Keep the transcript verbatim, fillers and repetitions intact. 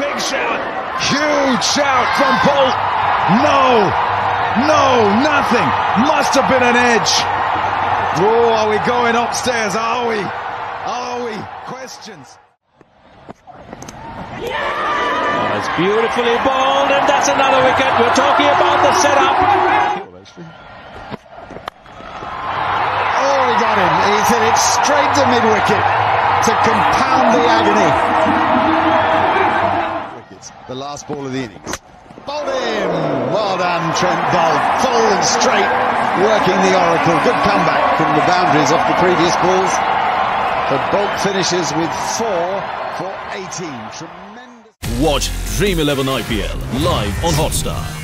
big shout. Huge shout from Boult. No, no, nothing. Must have been an edge. Oh, are we going upstairs? Are we? Are we? Questions. Oh, it's beautifully bowled, and that's another wicket. We're talking about the setup. Oh, he got him. He hit it straight to mid-wicket to compound the agony. Wickets, the last ball of the innings. Bowled him. Well done, Trent Boult. Full and straight, working the oracle. Good comeback from the boundaries off the previous balls. But Boult finishes with four for eighteen. Tremendous. Watch Dream eleven I P L live on Hotstar.